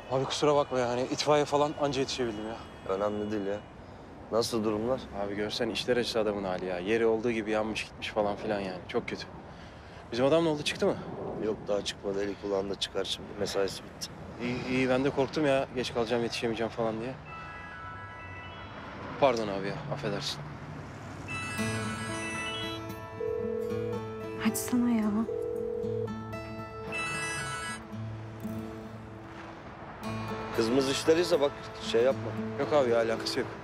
Abi kusura bakma yani itfaiye falan anca yetişebildim ya. Önemli değil ya. Nasıl durumlar? Abi görsen işler acısı adamın hali ya. Yeri olduğu gibi yanmış gitmiş falan filan yani. Çok kötü. Bizim adam ne oldu, çıktı mı? Yok daha çıkmadı. Eli kulağında çıkar şimdi. Mesaisi bitti. İyi iyi, ben de korktum ya. Geç kalacağım, yetişemeyeceğim falan diye. Pardon abi ya, affedersin. Hadi sana ya. Kızımız işleriyse bak şey yapma. Yok abi ya, alakası yok.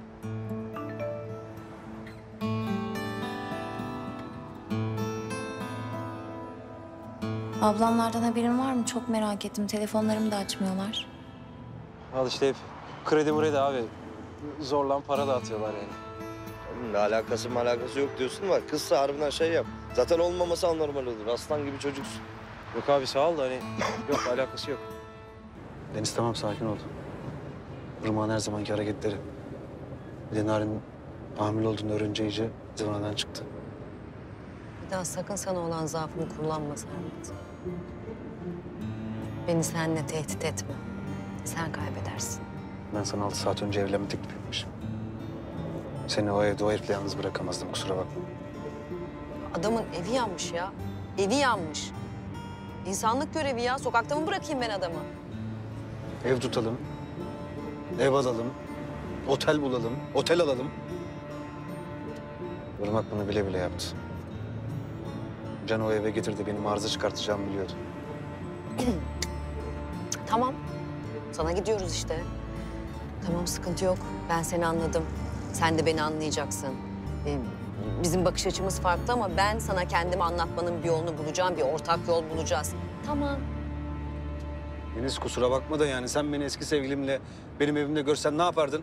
Ablamlardan haberin var mı? Çok merak ettim. Telefonlarımı da açmıyorlar. Al işte hep kredi mredi abi. Zorlan para dağıtıyorlar yani. Oğlum ne alakası yok diyorsun var. Kızsa harbiden şey yap. Zaten olmaması anormal olur. Aslan gibi çocuksun. Yok abi sağ ol da hani yok, alakası yok. Deniz tamam, sakin ol. Irmak'ın her zamanki hareketleri. Bir de Narin hamile olduğunu öğrenince iyice zıvanadan çıktı. Bir daha sakın sana olan zaafımı kullanma Sermet. Beni seninle tehdit etme. Sen kaybedersin. Ben sana 6 saat önce evlenme teklif etmişim. Seni o evde o herifle yalnız bırakamazdım, kusura bakma. Adamın evi yanmış ya. Evi yanmış. İnsanlık görevi ya. Sokakta mı bırakayım ben adamı? Ev tutalım, ev alalım, otel bulalım, otel alalım. Irmak bunu bile bile yaptı. Can o eve getirdi, benim arıza çıkartacağımı biliyordu. Tamam. Sana gidiyoruz işte. Tamam, sıkıntı yok. Ben seni anladım. Sen de beni anlayacaksın. Bizim bakış açımız farklı ama ben sana kendimi anlatmanın bir yolunu bulacağım. Bir ortak yol bulacağız. Tamam. Deniz kusura bakma da yani sen beni eski sevgilimle benim evimde görsen ne yapardın?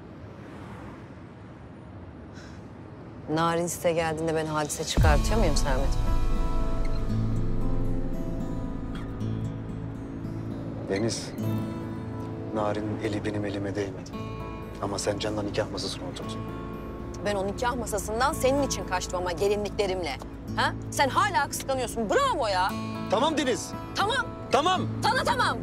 Narin size geldiğinde ben hadise çıkartıyor muyum Sermet? Deniz, Narin'in eli benim elime değmedi. Ama sen Can'la nikah masasına oturdun. Ben o nikah masasından senin için kaçtım ama gelinliklerimle. Ha? Sen hala kıskanıyorsun. Bravo ya. Tamam Deniz, Tamam. tamam. Sana tamam.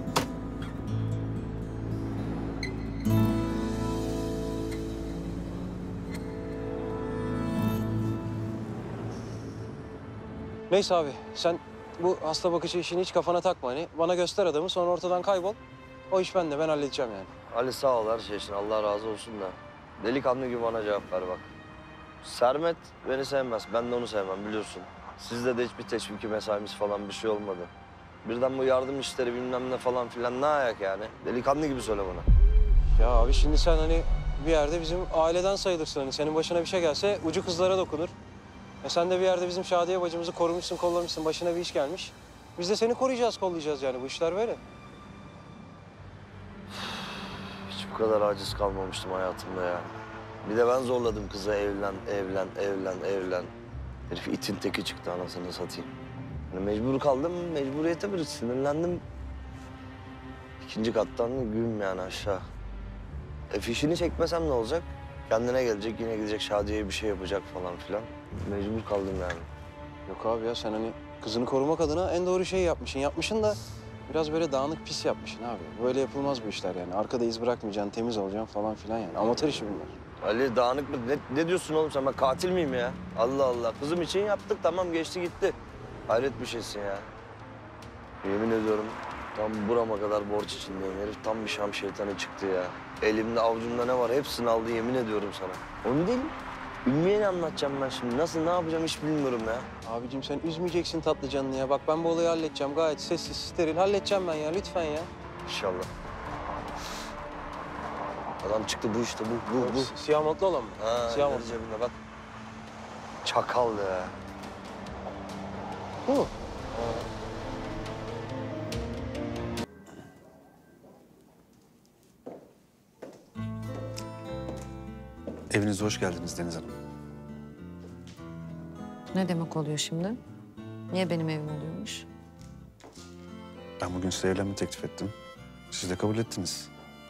Neyse abi, sen bu hasta bakıcı işini hiç kafana takma hani. Bana göster adamı, sonra ortadan kaybol. O iş bende, ben halledeceğim yani. Ali sağ ol her şey için. Allah razı olsun da. Delikanlı gibi bana cevap ver bak. Sermet beni sevmez. Ben de onu sevmem biliyorsun. Sizde de hiçbir teşviki mesaimiz falan bir şey olmadı. Birden bu yardım işleri bilmem ne falan filan ne ayak yani? Delikanlı gibi söyle bana. Ya abi şimdi sen hani bir yerde bizim aileden sayılırsın. Hani senin başına bir şey gelse ucu kızlara dokunur. Sen de bir yerde bizim Şadiye bacımızı korumuşsun, kollamışsın. Başına bir iş gelmiş. Biz de seni koruyacağız, kollayacağız yani. Bu işler böyle. Hiç bu kadar aciz kalmamıştım hayatımda ya. Bir de ben zorladım kızı evlen, evlen, evlen, evlen. Herif itin teki çıktı anasını satayım. Yani mecbur kaldım, mecburiyete bir sinirlendim. İkinci kattan güm yani aşağı. Fişini çekmesem ne olacak? Kendine gelecek, yine gidecek Şadiye'ye bir şey yapacak falan filan. Mecbur kaldım yani. Yok abi ya, sen hani kızını korumak adına en doğru şeyi yapmışsın. Yapmışsın da biraz böyle dağınık pis yapmışsın abi. Böyle yapılmaz bu işler yani. Arkada iz bırakmayacaksın, temiz olacaksın falan filan yani. Amatör işi bunlar. Ali dağınık mı? Ne diyorsun oğlum sen? Ben katil miyim ya? Allah Allah. Kızım için yaptık tamam geçti gitti. Hayret bir şeysin ya. Yemin ediyorum tam burama kadar borç içindeyim. Herif tam bir Şam şeytanı çıktı ya. Elimde avucumda ne var hepsini aldı yemin ediyorum sana. Onu değil. Ümmü'ye ne anlatacağım ben şimdi? Nasıl ne yapacağım hiç bilmiyorum ya. Abicim sen üzmeyeceksin tatlı canını ya. Bak ben bu olayı halledeceğim. Gayet sessiz, steril halledeceğim ben ya. Lütfen ya. İnşallah. Adam çıktı bu işte bu. Siyah montlu olan mı? Ha, Siyah eli montlu. cebinde bak. Çakal ya. Bu mu? Evinize hoş geldiniz Deniz Hanım. Ne demek oluyor şimdi? Niye benim evim oluyormuş? Ben bugün size evlenme teklif ettim. Siz de kabul ettiniz.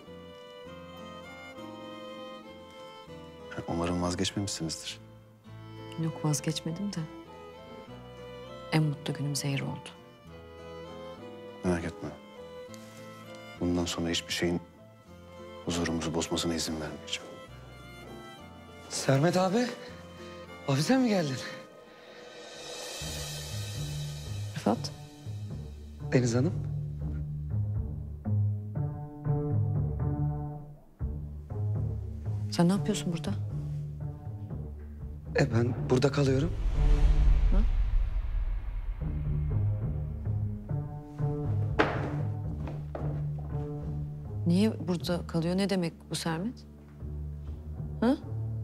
Umarım vazgeçmemişsinizdir. Yok, vazgeçmedim de. En mutlu günüm zehir oldu. Merak etme. Bunun bundan sonra hiçbir şeyin huzurumuzu bozmasına izin vermeyeceğim. Sermet abi, ofise mi geldin? Rıfat. Deniz Hanım. Sen ne yapıyorsun burada? Ben burada kalıyorum. Niye burada kalıyor? Ne demek bu Sermet? Ha?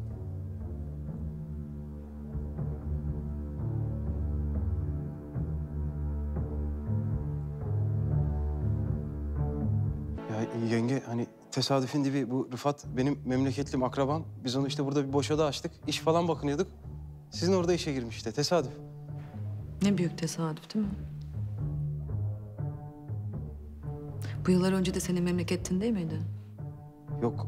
Ya yenge hani tesadüfün dibi bu Rıfat benim memleketlim, akrabam. Biz onu işte burada bir boşada açtık. İş falan bakınıyorduk. Sizin orada işe girmiş işte tesadüf. Ne büyük tesadüf değil mi? Bu yıllar önce de senin memleketin değil miydi? Yok.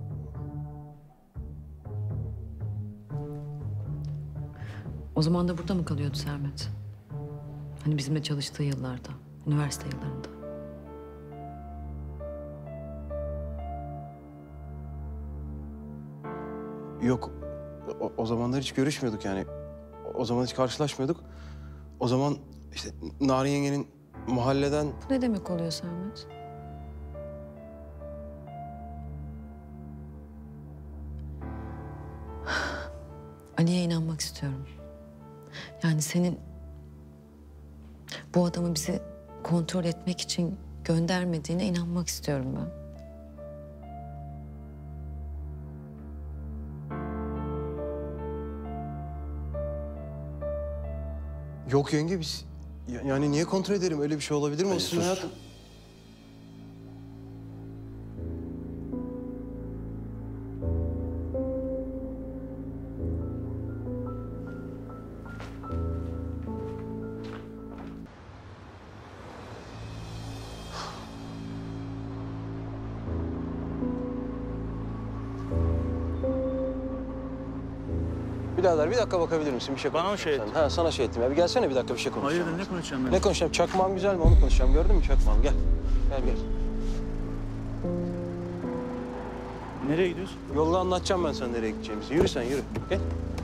O zaman da burada mı kalıyordu Sermet? Hani bizimle çalıştığı yıllarda, üniversite yıllarında. Yok. O zamanlar hiç görüşmüyorduk yani. O zaman hiç karşılaşmıyorduk. O zaman işte Narin yengenin mahalleden... Bu ne demek oluyor Sermet? Ali'ye inanmak istiyorum. Yani senin bu adamı bizi kontrol etmek için göndermediğine inanmak istiyorum ben. Yok yenge biz... Yani niye kontrol ederim? Öyle bir şey olabilir mi? O Ali, sizin sus. hayatım. Birader bir dakika bakabilir misin? Bir şey Bana mı şey konuşacağım. Ha sana şey ettim ya. Bir gelsene bir dakika bir şey konuşacağım. Hayırdır, ne konuşacağım ben? Ne konuşacağım? Çakmağım güzel mi? Onu konuşacağım. Gördün mü çakmağım? Gel. Gel. Nereye gidiyorsun? Yolda anlatacağım ben sana nereye gideceğimizi. Yürü sen yürü. Gel.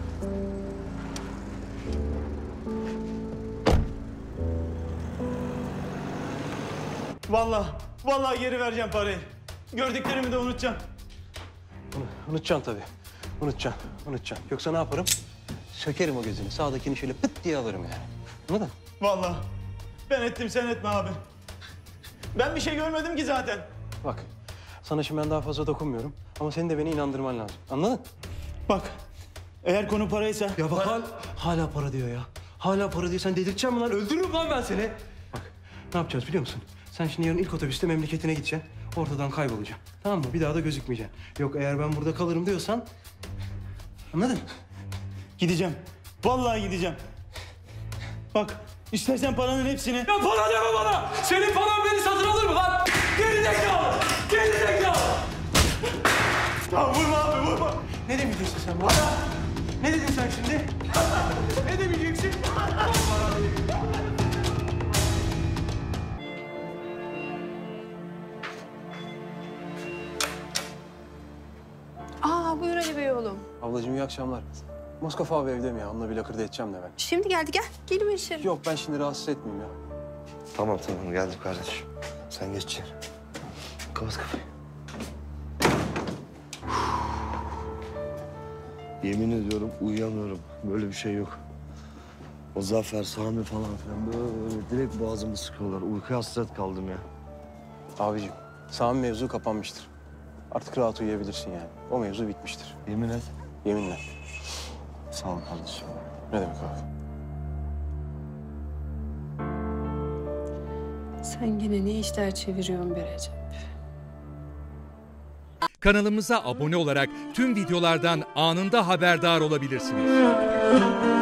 Vallahi geri vereceğim parayı. Gördüklerimi de unutacağım. Unutacaksın tabii. Unutacaksın. Yoksa ne yaparım? Sökerim o gözünü. Sağdakini şöyle pıt diye alırım yani. Anladın? Vallahi. Ben ettim, sen etme abi. Ben bir şey görmedim ki zaten. Bak. Sana şimdi ben daha fazla dokunmuyorum. Ama senin de beni inandırman lazım. Anladın? Bak, eğer konu paraysa... Ya bak hala para diyor ya. Hala para diyor. Sen delirteceksin mi lan? Öldürürüm lan ben seni. Bak ne yapacağız biliyor musun? Sen şimdi yarın ilk otobüste memleketine gideceksin. Ortadan kaybolacaksın. Tamam mı? Bir daha da gözükmeyeceksin. Yok eğer ben burada kalırım diyorsan... Anladın? Gideceğim. Vallahi gideceğim. Bak, istersen paranın hepsini... Ya para deme bana! Senin paran beni satın alır mı lan? Geri zekalı! Geri zekalı! Ya vurma abi, vurma. Ne demeyeceksin sen bana? Ne dedin sen şimdi? Ne demeyeceksin? Buyur Ali Bey oğlum. Ablacığım iyi akşamlar. Moskova abi evde mi ya? Onunla bir lakırdı edeceğim de ben. Şimdi geldi gel. Gelin içeri. Yok ben şimdi rahatsız etmeyeyim ya. Tamam geldim kardeşim. Sen geç içeri. Kapat kapıyı. Yemin ediyorum uyuyamıyorum. Böyle bir şey yok. O Zafer, Sami falan filan böyle direkt boğazımı sıkıyorlar. Uykuya hasret kaldım ya. Abicim Sami mevzu kapanmıştır. Artık rahat uyuyabilirsin yani. O mevzu bitmiştir. Yemin et. Yeminle. Sağ ol kardeşim. Ne demek abi? Sen yine ne işler çeviriyorsun be Recep? Kanalımıza abone olarak tüm videolardan anında haberdar olabilirsiniz.